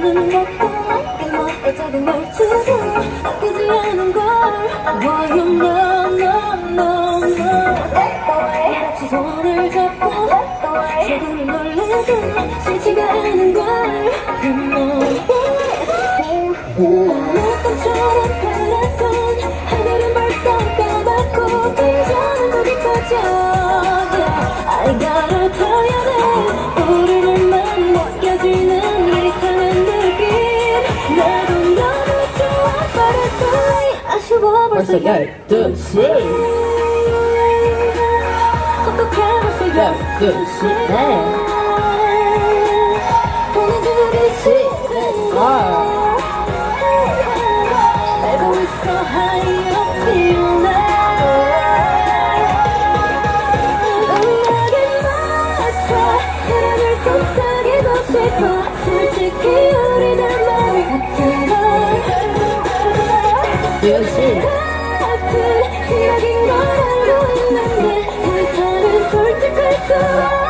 맛있는 것도 깨먹고 작은 말투도 아끼지 않은 걸 Why you no no no no 같이 손을 잡고 조금은 놀라도 싫지가 않은 걸 어느 꿈처럼 달랐던 하늘은 벌써 까맣고 이제는 불이 꺼져 I gotta tell you this 우리들만 느껴지는 이상한 느낌 나도 너무 좋아 But it's too late 아쉬워 벌써 12시 어떡해 벌써 12시 보내주기 싫어 알고 있어 how you feel now 음악에 맞춰 사랑을 속삭이고 싶어 솔직히 우리들 마음이 같은 걸 2시 같은 시각인 걸 알고 있는데 더 이상은 솔직할 수 없어